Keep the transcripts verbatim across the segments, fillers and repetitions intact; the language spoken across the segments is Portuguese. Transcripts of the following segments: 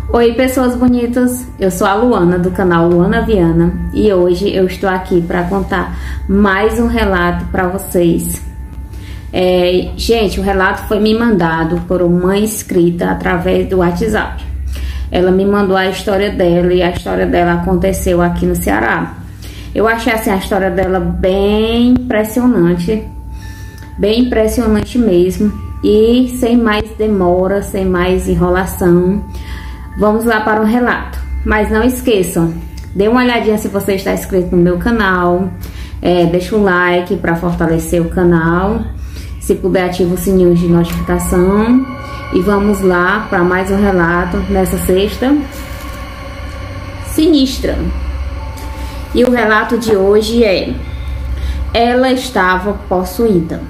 Oi pessoas bonitas, eu sou a Luana do canal Luana Viana e hoje eu estou aqui para contar mais um relato para vocês. É, gente, o relato foi me mandado por uma inscrita através do WhatsApp. Ela me mandou a história dela e a história dela aconteceu aqui no Ceará. Eu achei assim, a história dela bem impressionante, bem impressionante mesmo. E sem mais demora, sem mais enrolação, vamos lá para o relato. Mas não esqueçam, dê uma olhadinha se você está inscrito no meu canal, é, deixa um like para fortalecer o canal, se puder ativa o sininho de notificação e vamos lá para mais um relato nessa sexta sinistra. E o relato de hoje é: ela estava possuída.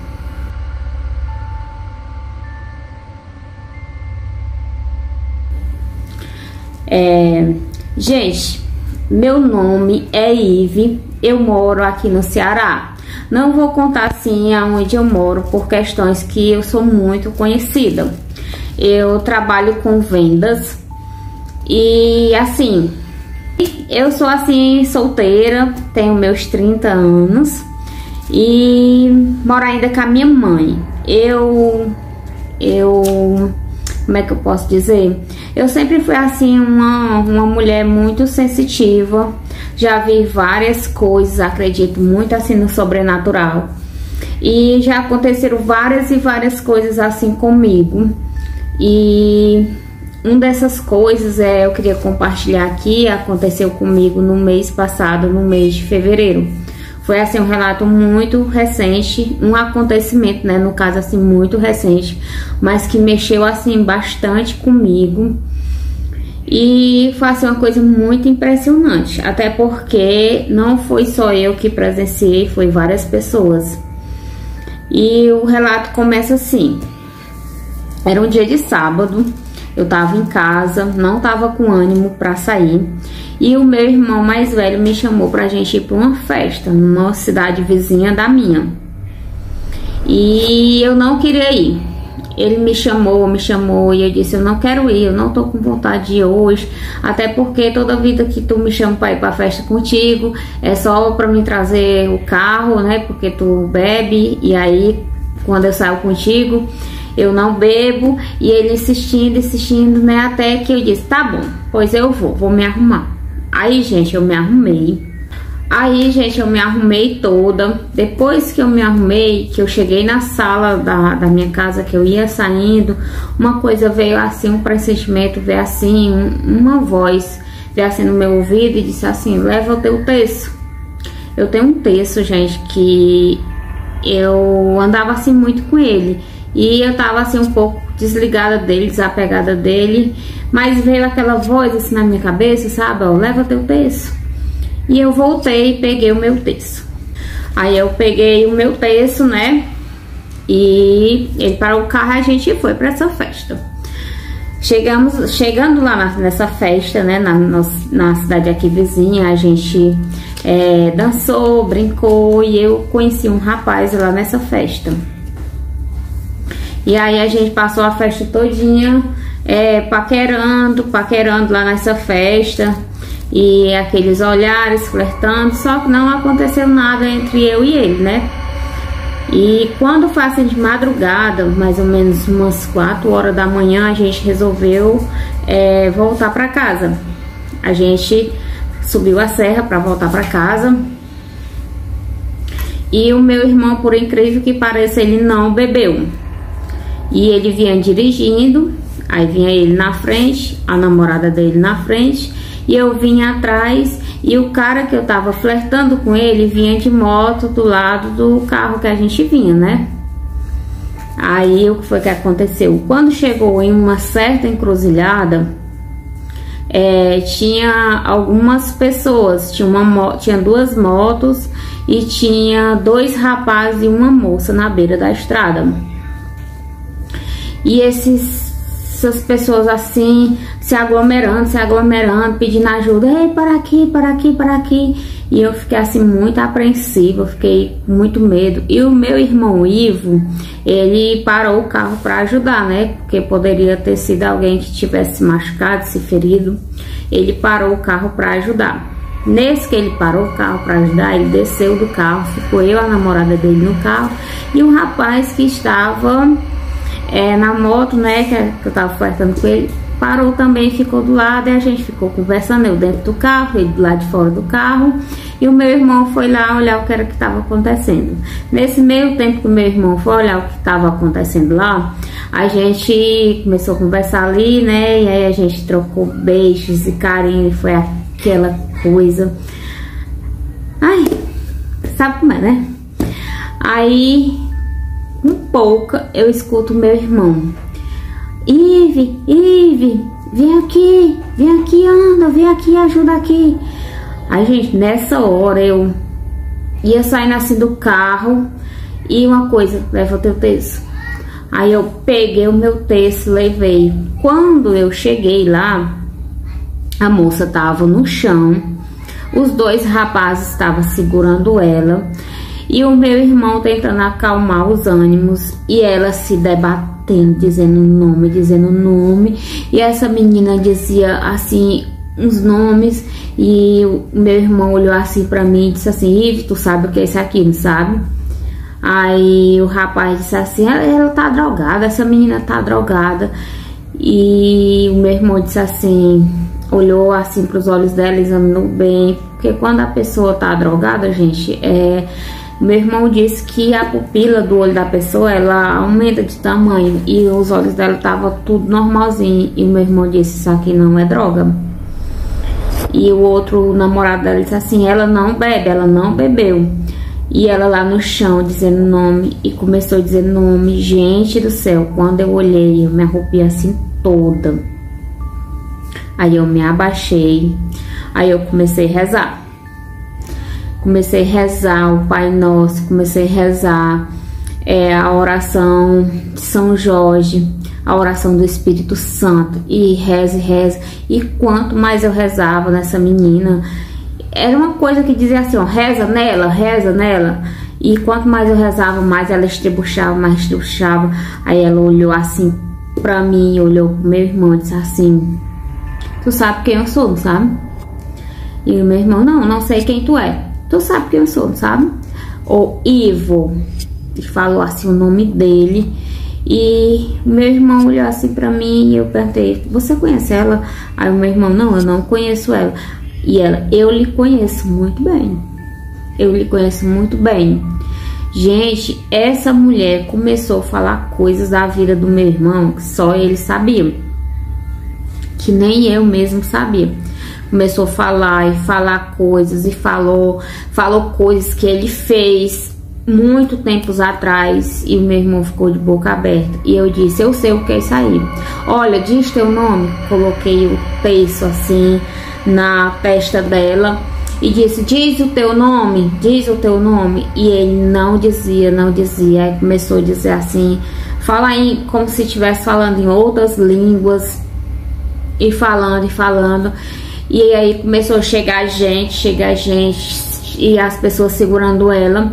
É, gente, meu nome é Ive, eu moro aqui no Ceará. Não vou contar assim aonde eu moro por questões que eu sou muito conhecida. Eu trabalho com vendas e assim, eu sou assim solteira, tenho meus trinta anos e moro ainda com a minha mãe. Eu, eu... Como é que eu posso dizer? Eu sempre fui assim uma, uma mulher muito sensitiva. Já vi várias coisas, acredito muito assim no sobrenatural. E já aconteceram várias e várias coisas assim comigo. E uma dessas coisas é, eu queria compartilhar aqui, aconteceu comigo no mês passado, no mês de fevereiro. Foi assim um relato muito recente, um acontecimento, né, no caso assim muito recente, mas que mexeu assim bastante comigo. E foi assim uma coisa muito impressionante, até porque não foi só eu que presenciei, foi várias pessoas. E o relato começa assim: era um dia de sábado, eu tava em casa, não tava com ânimo para sair. E o meu irmão mais velho me chamou pra gente ir pra uma festa numa cidade vizinha da minha. E eu não queria ir. Ele me chamou, me chamou e eu disse: eu não quero ir, eu não tô com vontade de ir hoje. Até porque toda vida que tu me chama pra ir pra festa contigo é só pra me trazer o carro, né? Porque tu bebe e aí quando eu saio contigo eu não bebo. E ele insistindo, insistindo, né? Até que eu disse: tá bom, pois eu vou, vou me arrumar. Aí, gente, eu me arrumei. Aí, gente, eu me arrumei toda. Depois que eu me arrumei, que eu cheguei na sala da, da minha casa, que eu ia saindo, uma coisa veio assim, um pressentimento, veio assim, um, uma voz, veio assim no meu ouvido e disse assim: leva o teu terço. Eu tenho um terço, gente, que eu andava assim muito com ele. E eu tava assim um pouco desligada dele, desapegada dele. Mas veio aquela voz assim na minha cabeça, sabe? Ó, leva teu terço. E eu voltei e peguei o meu terço. Aí eu peguei o meu terço, né? E ele parou o carro e a gente foi pra essa festa. Chegamos, chegando lá na, nessa festa, né? Na, na cidade aqui vizinha, a gente é, dançou, brincou. E eu conheci um rapaz lá nessa festa. E aí a gente passou a festa todinha é, paquerando, paquerando lá nessa festa. E aqueles olhares, flertando, só que não aconteceu nada entre eu e ele, né? E quando foi assim de madrugada, mais ou menos umas quatro horas da manhã, a gente resolveu é, voltar para casa. A gente subiu a serra para voltar para casa. E o meu irmão, por incrível que pareça, ele não bebeu. E ele vinha dirigindo, aí vinha ele na frente, a namorada dele na frente, e eu vinha atrás, e o cara que eu tava flertando com ele vinha de moto do lado do carro que a gente vinha, né? Aí o que foi que aconteceu? Quando chegou em uma certa encruzilhada, é, tinha algumas pessoas, tinha, uma, tinha duas motos e tinha dois rapazes e uma moça na beira da estrada. E esses essas pessoas assim, se aglomerando, se aglomerando, pedindo ajuda. Ei, para aqui, para aqui, para aqui. E eu fiquei assim muito apreensiva, fiquei com muito medo. E o meu irmão Ivo, ele parou o carro para ajudar, né? Porque poderia ter sido alguém que tivesse se machucado, se ferido. Ele parou o carro para ajudar. Nesse que ele parou o carro para ajudar, ele desceu do carro, ficou eu, a namorada dele no carro, e um rapaz que estava é, na moto, né, que, que eu tava flertando com ele, parou também, ficou do lado, e a gente ficou conversando, eu dentro do carro, ele do lado de fora do carro, e o meu irmão foi lá olhar o que era que estava acontecendo. Nesse meio tempo que o meu irmão foi olhar o que estava acontecendo lá, a gente começou a conversar ali, né, e aí a gente trocou beijos e carinho, e foi aquela coisa, ai, sabe como é, né? Aí, um pouco, eu escuto meu irmão: Ive, Ive, vem aqui, vem aqui, anda, vem aqui, ajuda aqui. Aí, gente, nessa hora eu ia saindo assim do carro, e uma coisa, leva o teu terço. Aí eu peguei o meu terço, levei. Quando eu cheguei lá, a moça tava no chão, os dois rapazes estavam segurando ela, e o meu irmão tentando acalmar os ânimos, e ela se debatendo, dizendo nome, dizendo nome, e essa menina dizia assim uns nomes, e o meu irmão olhou assim pra mim e disse assim: Ive, tu sabe o que é isso aqui, não sabe? Aí o rapaz disse assim: ela, ela tá drogada, essa menina tá drogada. E o meu irmão disse assim, olhou assim para os olhos dela, examinou bem, porque quando a pessoa tá drogada, gente, é, meu irmão disse que a pupila do olho da pessoa, ela aumenta de tamanho, e os olhos dela estavam tudo normalzinho, e o meu irmão disse: isso aqui não é droga. E o outro namorado dela disse assim: ela não bebe, ela não bebeu. E ela lá no chão dizendo nome, e começou a dizer nome. Gente do céu, quando eu olhei, eu me arrupiei assim toda. Aí eu me abaixei, aí eu comecei a rezar. Comecei a rezar o Pai Nosso, comecei a rezar é, a oração de São Jorge, a oração do Espírito Santo, e reze, reze. E quanto mais eu rezava nessa menina, era uma coisa que dizia assim, ó, reza nela, reza nela. E quanto mais eu rezava, mais ela estrebuchava, mais estrebuchava. Aí ela olhou assim pra mim, olhou pro meu irmão e disse assim: tu sabe quem eu sou, não sabe? E o meu irmão: não, não sei quem tu é. Tu sabe quem eu sou, não sabe? Ou Ivo. E falou assim o nome dele. E meu irmão olhou assim pra mim e eu perguntei: você conhece ela? Aí o meu irmão: não, eu não conheço ela. E ela: eu lhe conheço muito bem. Eu lhe conheço muito bem. Gente, essa mulher começou a falar coisas da vida do meu irmão que só ele sabia, que nem eu mesmo sabia. Começou a falar e falar coisas, e falou, falou coisas que ele fez muito tempos atrás, e o meu irmão ficou de boca aberta. E eu disse: eu sei o que é isso aí. Olha, diz teu nome. Coloquei o terço assim na testa dela e disse: diz o teu nome, diz o teu nome. E ele não dizia, não dizia. Aí começou a dizer assim, fala em, como se estivesse falando em outras línguas, e falando e falando. E aí começou a chegar gente, chegar gente, e as pessoas segurando ela.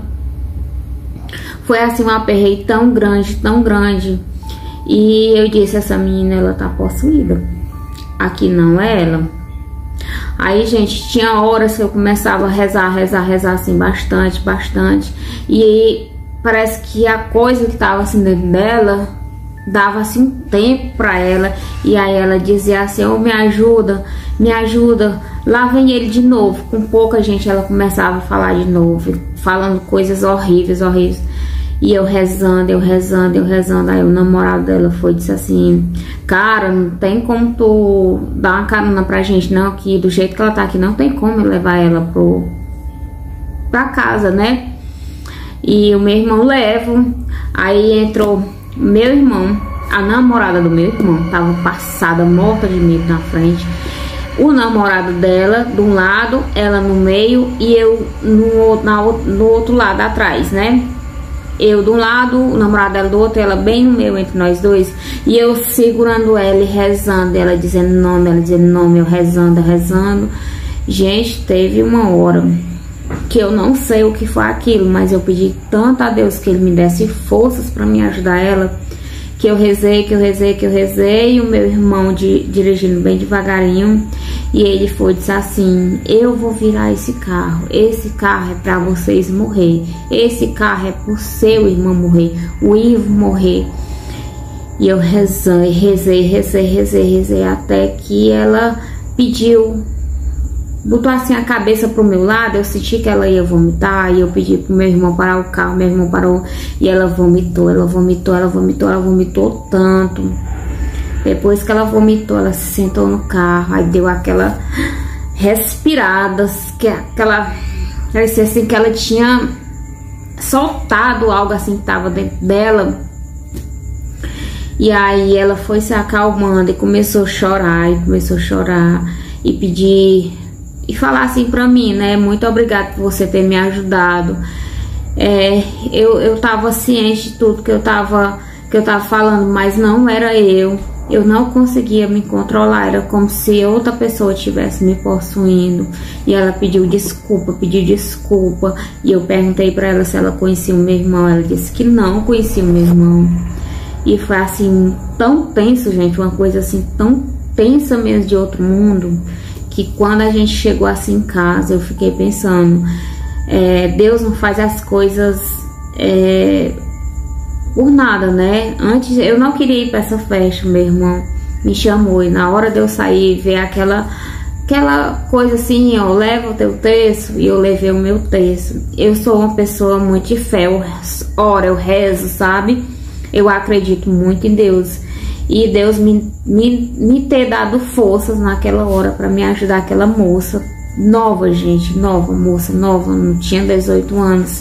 Foi assim um aperreio tão grande, tão grande. E eu disse: essa menina, ela tá possuída. Aqui não é ela. Aí, gente, tinha horas que eu começava a rezar, rezar, rezar assim, bastante, bastante. E parece que a coisa que tava assim dentro dela dava assim um tempo pra ela. E aí ela dizia assim: oh, me ajuda, me ajuda, lá vem ele de novo. Com pouca gente ela começava a falar de novo, falando coisas horríveis, horríveis. E eu rezando, eu rezando, eu rezando. Aí o namorado dela foi e disse assim: cara, não tem como tu dar uma carona pra gente não, que do jeito que ela tá aqui não tem como eu levar ela pro, pra casa, né? E o meu irmão leva. Aí entrou meu irmão, a namorada do meu irmão tava passada, morta de medo na frente. O namorado dela de um lado, ela no meio, e eu no, na, no outro lado atrás, né? Eu de um lado, o namorado dela do outro, ela bem no meio entre nós dois. E eu segurando ela e rezando, ela dizendo nome, ela dizendo nome, eu rezando, rezando. Gente, teve uma hora que eu não sei o que foi aquilo, mas eu pedi tanto a Deus que ele me desse forças para me ajudar ela, que eu rezei, que eu rezei, que eu rezei, e o meu irmão de, dirigindo bem devagarinho, e ele foi e disse assim: eu vou virar esse carro, esse carro é para vocês morrer, esse carro é pro seu irmão morrer, o Ivo morrer. E eu rezei, rezei, rezei, rezei, rezei, até que ela pediu, botou assim a cabeça pro meu lado, eu senti que ela ia vomitar, e eu pedi pro meu irmão parar o carro, meu irmão parou, e ela vomitou, ela vomitou, ela vomitou, ela vomitou tanto. Depois que ela vomitou, ela se sentou no carro, aí deu aquela respirada, que aquela, parecia assim que ela tinha soltado algo assim que tava dentro dela. E aí ela foi se acalmando e começou a chorar, e começou a chorar, e pedir, e falar assim pra mim, né, muito obrigado por você ter me ajudado. É, eu, eu tava ciente de tudo que eu tava, que eu tava falando, mas não era eu. Eu não conseguia me controlar, era como se outra pessoa estivesse me possuindo. E ela pediu desculpa, pediu desculpa. E eu perguntei pra ela se ela conhecia o meu irmão. Ela disse que não conhecia o meu irmão. E foi assim, tão tenso, gente, uma coisa assim, tão tensa mesmo, de outro mundo, que quando a gente chegou assim em casa, eu fiquei pensando, é, Deus não faz as coisas é, por nada, né? Antes eu não queria ir para essa festa, meu irmão me chamou, e na hora de eu sair, ver aquela aquela coisa assim, ó, leva o teu terço, e eu levei o meu terço. Eu sou uma pessoa muito de fé, eu oro, eu rezo, sabe? Eu acredito muito em Deus. E Deus me, me, me ter dado forças naquela hora para me ajudar aquela moça nova, gente, nova, moça nova, não tinha dezoito anos.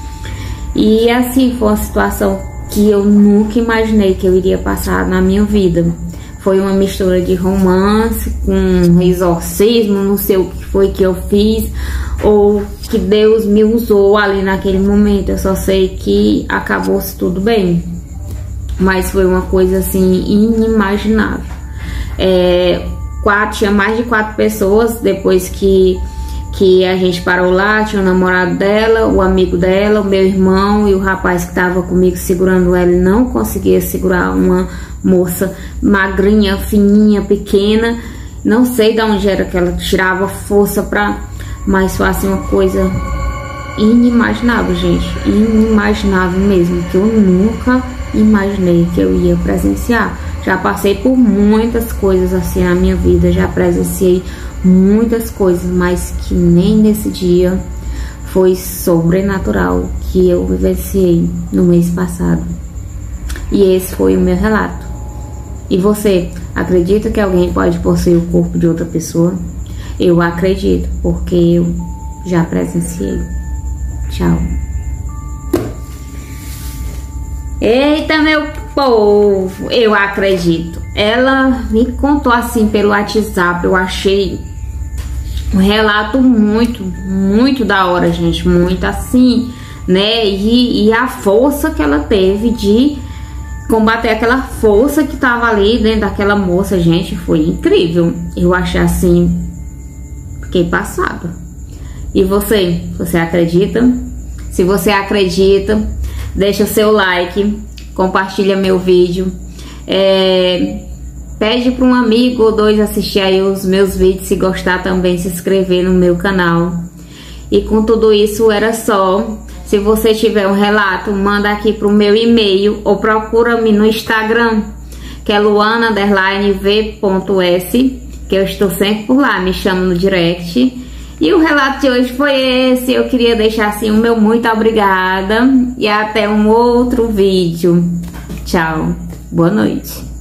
E assim, foi uma situação que eu nunca imaginei que eu iria passar na minha vida. Foi uma mistura de romance com exorcismo, não sei o que foi que eu fiz, ou que Deus me usou ali naquele momento. Eu só sei que acabou-se tudo bem. Mas foi uma coisa assim inimaginável. É, quatro, tinha mais de quatro pessoas. Depois que, que a gente parou lá, tinha o namorado dela, o amigo dela, o meu irmão e o rapaz que estava comigo segurando ela. Ele não conseguia segurar uma moça magrinha, fininha, pequena. Não sei de onde era que ela tirava força pra... Mas foi assim uma coisa inimaginável, gente. Inimaginável mesmo, que eu nunca imaginei que eu ia presenciar. Já passei por muitas coisas assim na minha vida, já presenciei muitas coisas, mas que nem nesse dia foi sobrenatural que eu vivenciei no mês passado. E esse foi o meu relato. E você, acredita que alguém pode possuir o corpo de outra pessoa? Eu acredito, porque eu já presenciei. Tchau. Eita, meu povo, eu acredito. Ela me contou assim pelo WhatsApp, eu achei um relato muito, muito da hora, gente, muito assim, né? E, e a força que ela teve de combater aquela força que tava ali dentro daquela moça, gente, foi incrível. Eu achei assim, fiquei passada. E você, você acredita? Se você acredita, deixa o seu like, compartilha meu vídeo, é, pede para um amigo ou dois assistir aí os meus vídeos, se gostar também se inscrever no meu canal. E com tudo isso era só. Se você tiver um relato, manda aqui pro meu e-mail ou procura-me no Instagram, que é luana underline v ponto s, que eu estou sempre por lá, me chama no direct. E o relato de hoje foi esse. Eu queria deixar assim o meu muito obrigada e até um outro vídeo. Tchau, boa noite.